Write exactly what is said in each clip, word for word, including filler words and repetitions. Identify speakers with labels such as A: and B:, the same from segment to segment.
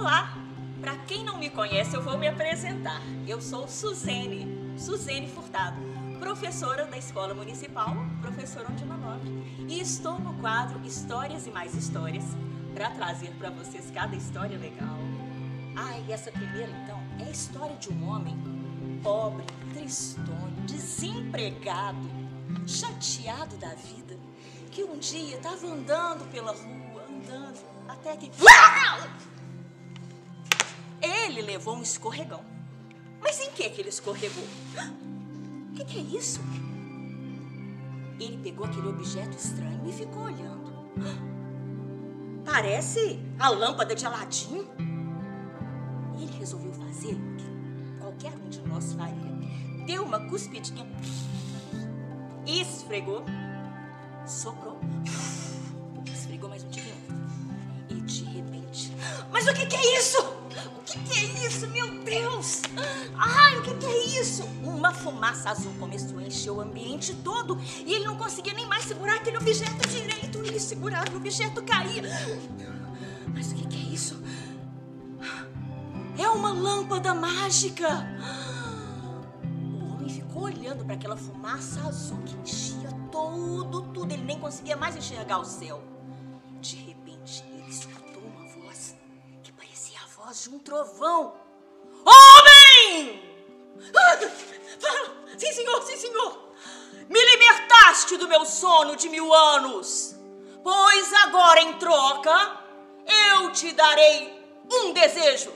A: Olá! Para quem não me conhece, eu vou me apresentar. Eu sou Suzene, Suzene Furtado, professora da Escola Municipal, professora Ondina Nobre. E estou no quadro Histórias e Mais Histórias para trazer para vocês cada história legal. Ah, e essa primeira, então, é a história de um homem pobre, tristonho, desempregado, chateado da vida, que um dia estava andando pela rua, andando, até que... Ele levou um escorregão. Mas em que que ele escorregou? O que, que é isso? Ele pegou aquele objeto estranho e ficou olhando. Parece a lâmpada de Aladim. Ele resolveu fazer o que qualquer um de nós faria. Deu uma cuspidinha, esfregou, soprou, esfregou mais um tiquinho. E de repente... Mas o que, que é isso? O que, que é isso, meu Deus? Ai, o que, que é isso? Uma fumaça azul começou a encher o ambiente todo e ele não conseguia nem mais segurar aquele objeto direito. Ele segurava, o objeto caía. Mas o que, que é isso? É uma lâmpada mágica. O homem ficou olhando para aquela fumaça azul que enchia todo, tudo. Ele nem conseguia mais enxergar o céu. De repente, ele escutou uma voz que parecia a voz de um trovão. Homem! Sim, senhor, sim, senhor. Me libertaste do meu sono de mil anos. Pois agora, em troca, eu te darei um desejo.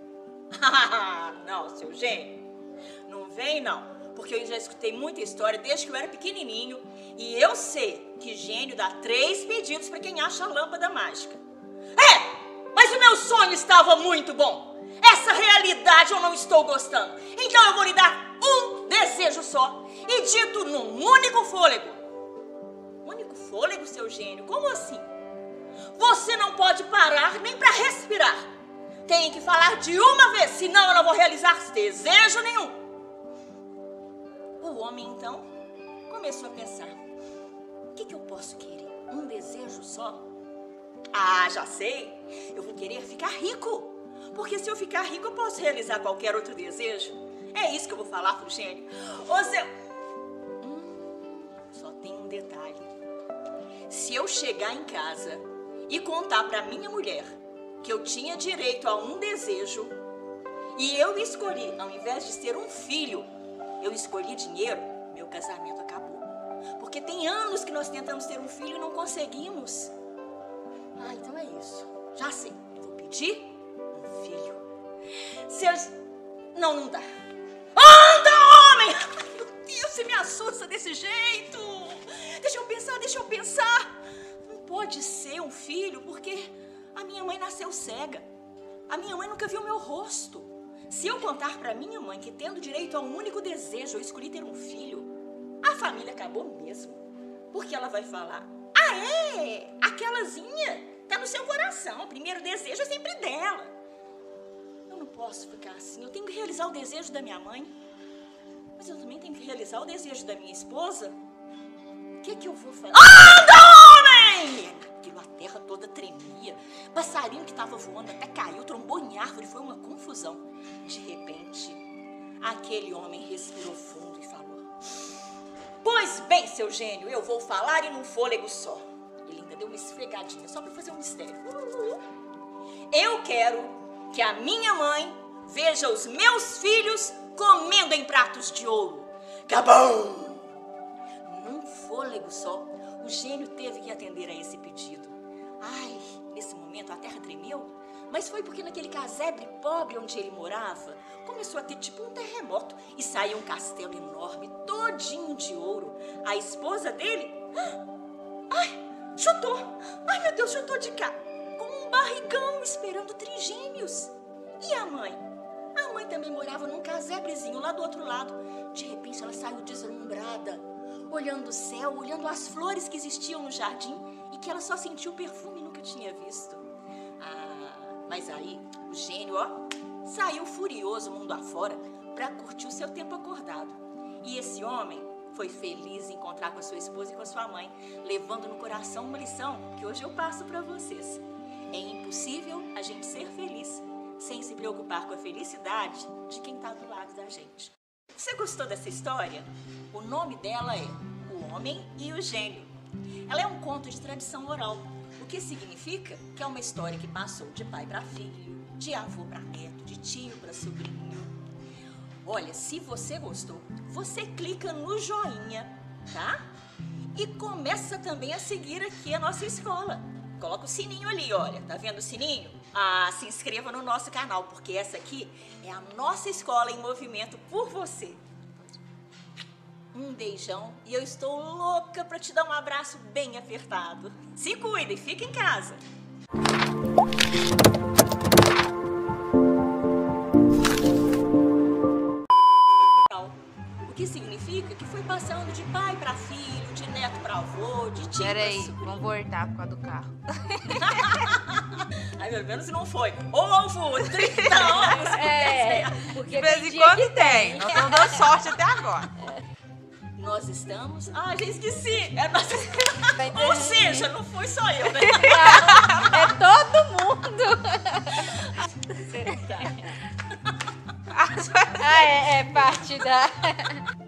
A: Não, seu gênio, não vem não, porque eu já escutei muita história desde que eu era pequenininho e eu sei que gênio dá três pedidos para quem acha a lâmpada mágica. É, mas o meu sonho estava muito bom. Essa realidade eu não estou gostando. Então eu vou lhe dar um desejo só e dito num único fôlego. Único fôlego, seu gênio? Como assim? Você não pode parar nem para respirar. Tem que falar de uma vez, senão eu não vou realizar desejo nenhum. O homem, então, começou a pensar. O que, que eu posso querer? Um desejo só? Ah, já sei. Eu vou querer ficar rico. Porque se eu ficar rico, eu posso realizar qualquer outro desejo. É isso que eu vou falar pro gênio. Ô, seu... Hum, só tem um detalhe. Se eu chegar em casa e contar pra minha mulher que eu tinha direito a um desejo e eu escolhi, ao invés de ser um filho, eu escolhi dinheiro, meu casamento acabou. Porque tem anos que nós tentamos ter um filho e não conseguimos. Ah, então é isso. Já sei. Eu vou pedir um filho. Seus... Não, não dá. Anda, homem! Ai, meu Deus, você me assusta desse jeito. Deixa eu pensar, deixa eu pensar. Não pode ser um filho porque... a minha mãe nasceu cega. A minha mãe nunca viu meu rosto. Se eu contar para minha mãe que tendo direito a um único desejo, eu escolhi ter um filho, a família acabou mesmo. Porque ela vai falar, ah é, aquelazinha tá no seu coração, o primeiro desejo é sempre dela. Eu não posso ficar assim, eu tenho que realizar o desejo da minha mãe, mas eu também tenho que realizar o desejo da minha esposa. O que que eu vou fazer? Anda, homem! Aquilo, a terra toda tremia. Passarinho que estava voando até caiu, trombou em árvore, foi uma confusão. De repente, aquele homem respirou fundo e falou, pois bem, seu gênio, eu vou falar em um fôlego só. Ele ainda deu uma esfregadinha, só para fazer um mistério. Eu quero que a minha mãe veja os meus filhos comendo em pratos de ouro. Cabum! Num fôlego só, o gênio teve que atender a esse pedido. Ai, nesse momento a terra tremeu, mas foi porque naquele casebre pobre onde ele morava, começou a ter tipo um terremoto e saiu um castelo enorme, todinho de ouro. A esposa dele, ai, chutou, ai meu Deus, chutou de cá, com um barrigão esperando trigêmeos. E a mãe? A mãe também morava num casebrezinho lá do outro lado. De repente ela saiu deslumbrada, olhando o céu, olhando as flores que existiam no jardim e que ela só sentiu o perfume e nunca tinha visto. Ah, mas aí o gênio, ó, saiu furioso mundo afora para curtir o seu tempo acordado. E esse homem foi feliz em encontrar com a sua esposa e com a sua mãe, levando no coração uma lição que hoje eu passo para vocês. É impossível a gente ser feliz preocupar com a felicidade de quem está do lado da gente. Você gostou dessa história? O nome dela é O Homem e o Gênio. Ela é um conto de tradição oral, o que significa que é uma história que passou de pai para filho, de avô para neto, de tio para sobrinho. Olha, se você gostou, você clica no joinha, tá? E começa também a seguir aqui a nossa escola. Coloca o sininho ali, olha, tá vendo o sininho? Ah, se inscreva no nosso canal, porque essa aqui é a nossa escola em movimento por você. Um beijão e eu estou louca para te dar um abraço bem apertado. Se cuida e fica em casa. O que significa que foi passando de pai para filho, de neto para avô, de tio para sobrinho.
B: Peraí, vamos voltar por causa do carro.
A: Ai, pelo menos não foi. Ovo, trinta anos.
C: É, porque
B: De vez
C: tem
B: em
C: dia
B: quando
C: que
B: tem. Nós estamos dando sorte até agora.
A: Nós estamos... Ah, já esqueci. É nossa...
C: Vai ter-
A: Ou seja, não foi só eu, né?
C: É todo mundo. Ah, é, é parte da...